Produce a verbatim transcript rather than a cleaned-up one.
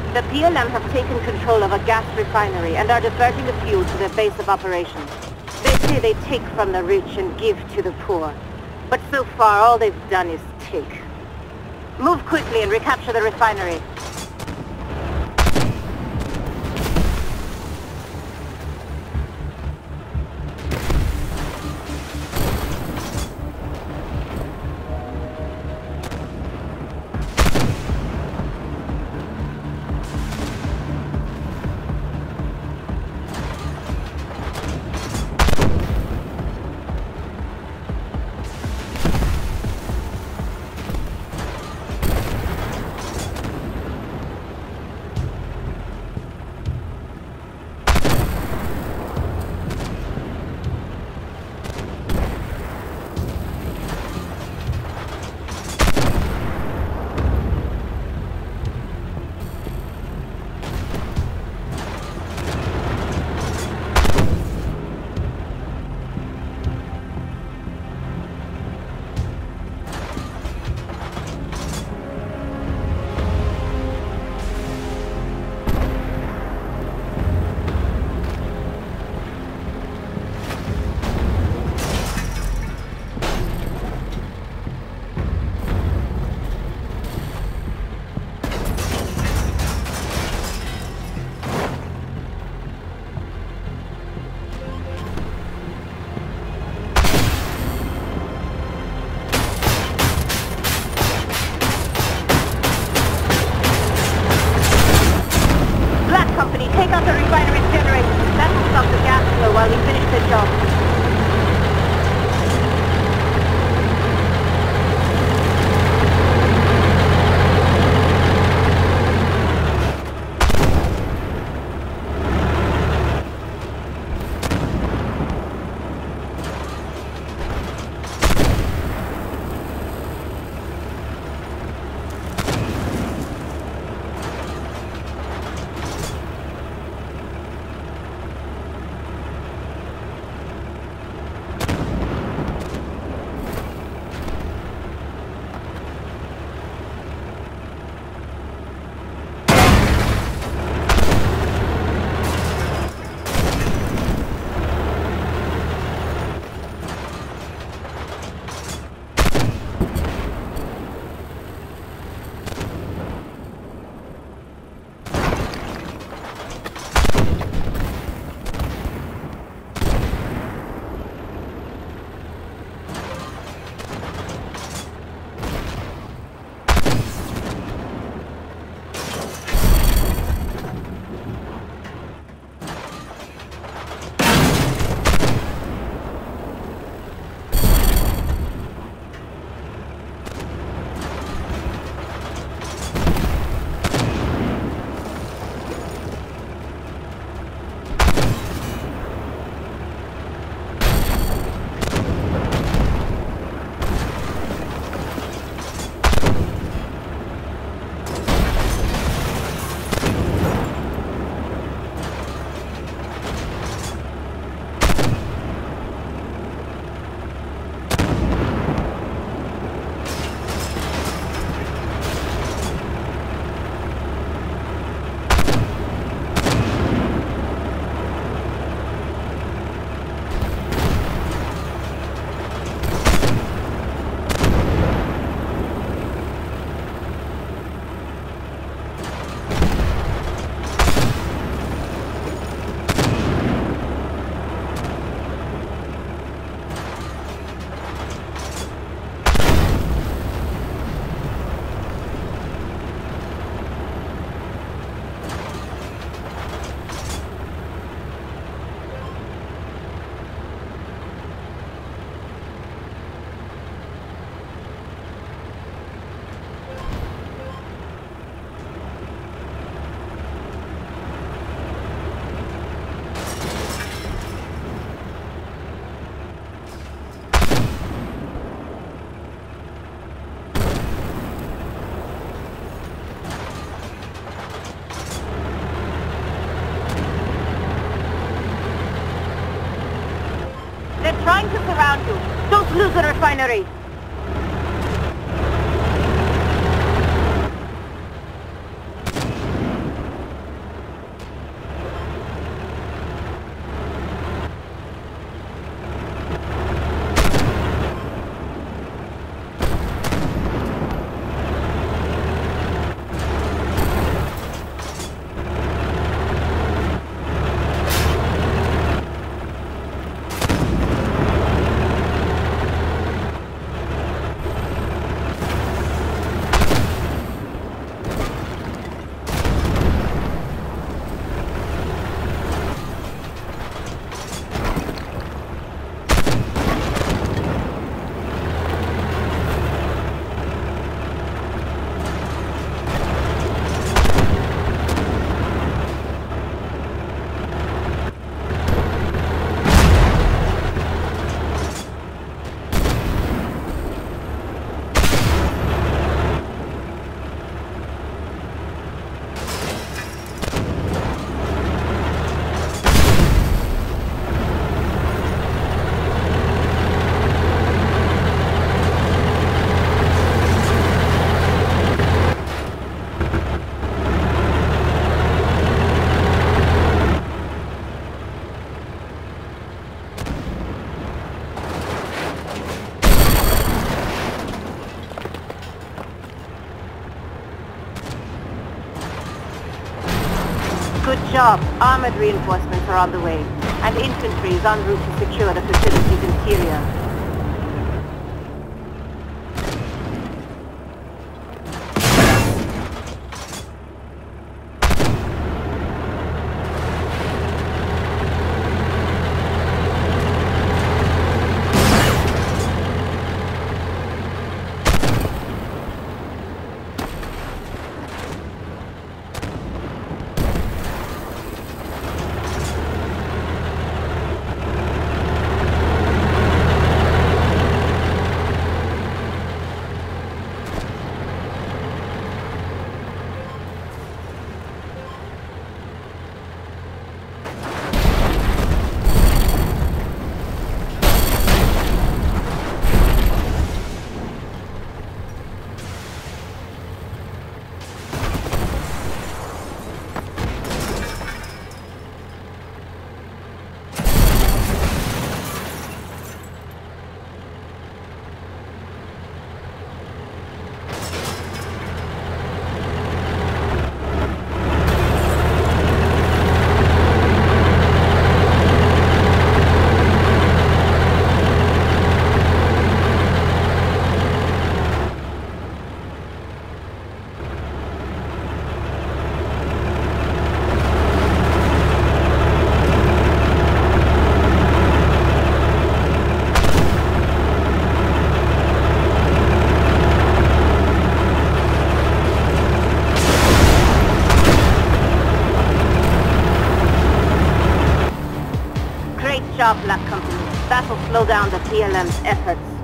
The P L M have taken control of a gas refinery and are diverting the fuel to their base of operations. They say they take from the rich and give to the poor. But so far, all they've done is take. Move quickly and recapture the refinery. Take out the refinery's generators. That will stop the gas flow while we finish the job. Trying to surround you. Don't lose the refinery. Good job. Armored reinforcements are on the way, and infantry is en route to secure the facility's interior. Great job, Black Company. That'll slow down the P L M's efforts.